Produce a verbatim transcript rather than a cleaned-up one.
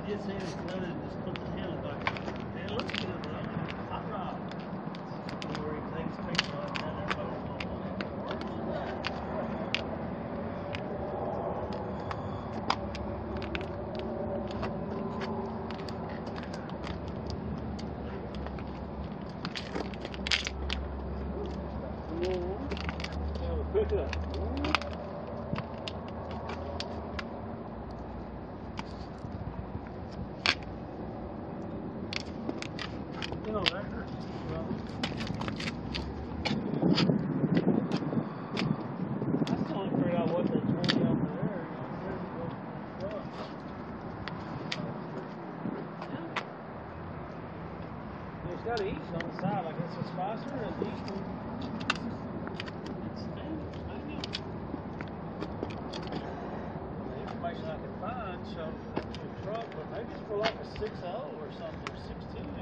Yes, he was loaded and just put the handle back. It looks good, right? Hot rod. Where he takes pictures like that. Pick it up. You know, that hurts. I still haven't figured out what they're twenty over there. Yeah. It's got east on the side, like it's a spicer and east. I can find shows that truck, but maybe it's for like a six oh or something, or six two.